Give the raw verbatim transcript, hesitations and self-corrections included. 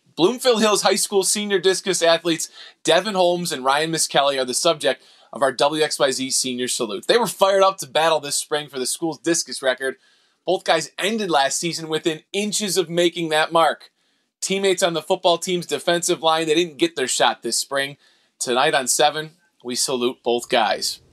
Bloomfield Hills High School senior discus athletes Devin Holmes and Ryan Miskelly are the subject of our W X Y Z Senior Salute. They were fired up to battle this spring for the school's discus record. Both guys ended last season within inches of making that mark. Teammates on the football team's defensive line, they didn't get their shot this spring. Tonight on seven, we salute both guys.